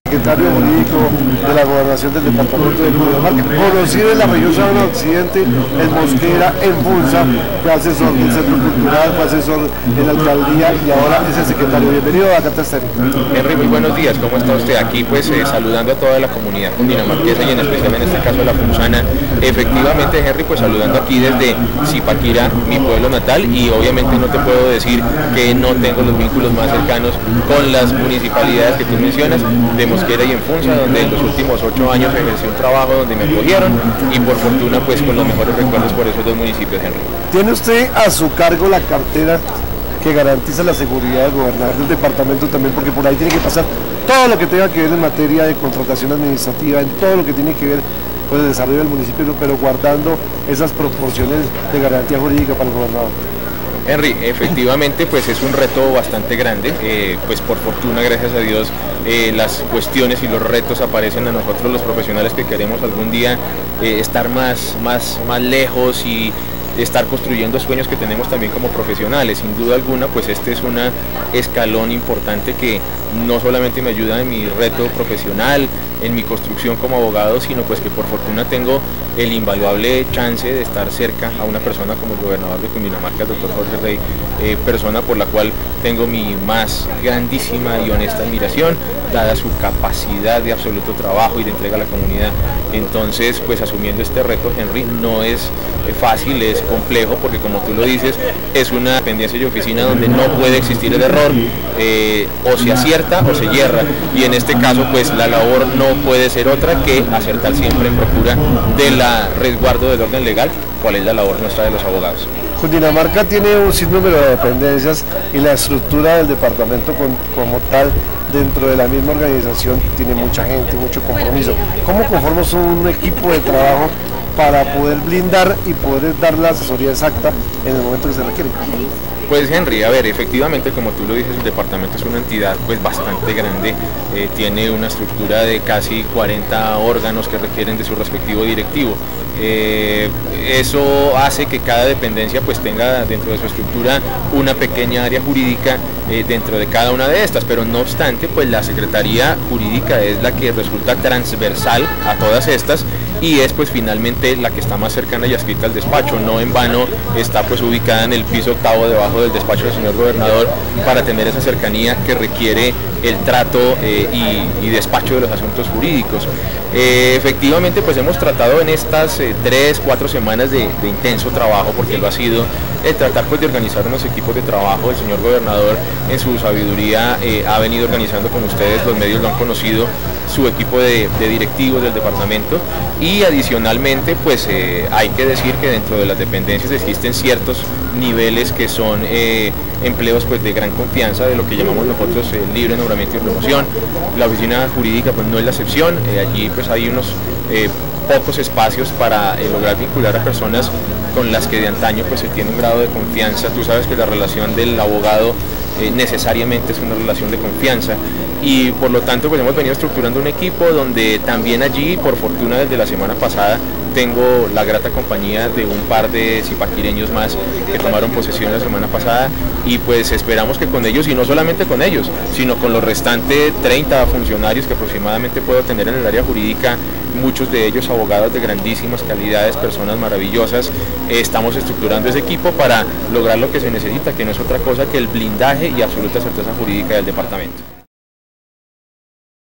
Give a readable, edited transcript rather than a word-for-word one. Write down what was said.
Secretario Jurídico de la Gobernación del Departamento de Cundinamarca, conocido en la región Sabana Occidente, en Mosquera, en Funza, fue asesor del Centro Cultural, fue asesor en la alcaldía y ahora es el secretario. Bienvenido a Carta Estéreo. Henry, muy buenos días, ¿cómo está usted? Aquí pues saludando a toda la comunidad cundinamarquesa y en especial en este caso a la funzana. Efectivamente, Henry, pues saludando aquí desde Zipaquirá, mi pueblo natal, y obviamente no te puedo decir que no tengo los vínculos más cercanos con las municipalidades que tú mencionas, de Mosquera y en Funza, donde en los últimos 8 años ejercí un trabajo donde me acogieron y por fortuna pues con los mejores recuerdos por esos dos municipios, Henry. ¿Tiene usted a su cargo la cartera que garantiza la seguridad del gobernador del departamento también? Porque por ahí tiene que pasar todo lo que tenga que ver en materia de contratación administrativa, en todo lo que tiene que ver con el desarrollo del municipio, pero guardando esas proporciones de garantía jurídica para el gobernador. Henry, efectivamente pues es un reto bastante grande, pues por fortuna, gracias a Dios, las cuestiones y los retos aparecen a nosotros los profesionales que queremos algún día estar más lejos y estar construyendo sueños que tenemos también como profesionales. Sin duda alguna pues este es un escalón importante que no solamente me ayuda en mi reto profesional, en mi construcción como abogado, sino pues que por fortuna tengo el invaluable chance de estar cerca a una persona como el gobernador de Cundinamarca, el doctor Jorge Rey, persona por la cual tengo mi más grandísima y honesta admiración, dada su capacidad de absoluto trabajo y de entrega a la comunidad. Entonces, pues asumiendo este reto, Henry, no es fácil, es complejo, porque como tú lo dices, es una dependencia y oficina donde no puede existir el error, o se acierta o se hierra, y en este caso pues la labor no puede ser otra que acertar siempre en procura del resguardo del orden legal, cuál es la labor nuestra de los abogados. Cundinamarca tiene un sinnúmero de dependencias y la estructura del departamento como tal dentro de la misma organización tiene mucha gente, mucho compromiso. ¿Cómo conformamos un equipo de trabajo para poder blindar y poder dar la asesoría exacta en el momento que se requiere? Pues Henry, a ver, efectivamente como tú lo dices, el departamento es una entidad pues bastante grande, tiene una estructura de casi 40 órganos que requieren de su respectivo directivo. Eso hace que cada dependencia pues tenga dentro de su estructura una pequeña área jurídica dentro de cada una de estas, pero no obstante pues la Secretaría Jurídica es la que resulta transversal a todas estas y es pues finalmente la que está más cercana y adscrita al despacho. No en vano está pues ubicada en el piso 8º debajo del despacho del señor gobernador para tener esa cercanía que requiere el trato y despacho de los asuntos jurídicos. Efectivamente pues hemos tratado en estas 3-4 semanas de intenso trabajo, porque lo ha sido, tratar pues de organizar unos equipos de trabajo. El señor gobernador en su sabiduría ha venido organizando, como ustedes los medios lo han conocido, su equipo de directivos del departamento, y adicionalmente pues hay que decir que dentro de las dependencias existen ciertos niveles que son empleos pues de gran confianza, de lo que llamamos nosotros libre nombramiento y promoción. La oficina jurídica pues no es la excepción, allí pues hay unos pocos espacios para lograr vincular a personas con las que de antaño pues se tiene un grado de confianza. Tú sabes que la relación del abogado necesariamente es una relación de confianza, y por lo tanto pues hemos venido estructurando un equipo donde también allí, por fortuna desde la semana pasada, tengo la grata compañía de un par de zipaquireños más que tomaron posesión la semana pasada, y pues esperamos que con ellos, y no solamente con ellos, sino con los restantes 30 funcionarios que aproximadamente puedo tener en el área jurídica, muchos de ellos abogados de grandísimas calidades, personas maravillosas, estamos estructurando ese equipo para lograr lo que se necesita, que no es otra cosa que el blindaje y absoluta certeza jurídica del departamento.